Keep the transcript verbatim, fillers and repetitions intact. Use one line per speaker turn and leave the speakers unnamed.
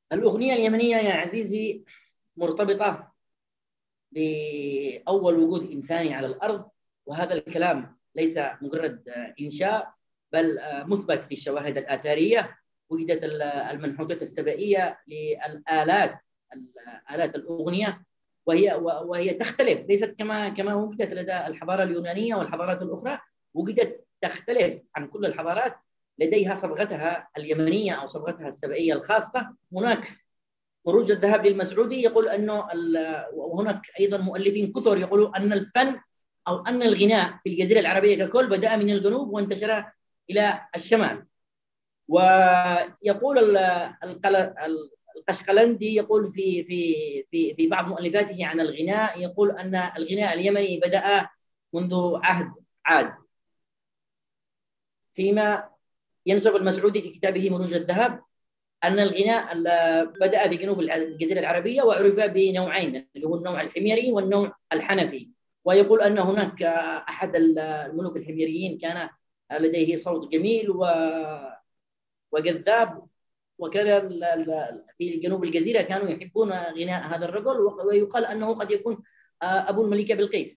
الأغنية اليمنية يا عزيزي مرتبطة بأول وجود إنساني على الأرض، وهذا الكلام ليس مجرد إنشاء، بل مثبت في الشواهد الآثارية. وجدت المنحوتات السبائية للآلات، آلات الأغنية، وهي وهي تختلف، ليست كما كما وجدت لدى الحضارة اليونانية والحضارات الأخرى. وجدت تختلف عن كل الحضارات، لديها صبغتها اليمنية أو صبغتها السبائية الخاصة. هناك خروج الذهب للمسعودي يقول انه، وهناك ايضا مؤلفين كثر يقولوا ان الفن او ان الغناء في الجزيره العربيه ككل بدا من الجنوب وانتشر الى الشمال. ويقول القشقلندي، يقول في في في في بعض مؤلفاته عن الغناء، يقول ان الغناء اليمني بدا منذ عهد عاد. فيما ينسب المسعودي في كتابه مروج الذهب أن الغناء بدأ في جنوب الجزيرة العربية، وعرف بنوعين، اللي هو النوع الحميري والنوع الحنفي. ويقول أن هناك أحد الملوك الحميريين كان لديه صوت جميل وجذاب، وكان في جنوب الجزيرة كانوا يحبون غناء هذا الرجل، ويقال أنه قد يكون أبو الملكة بلقيس.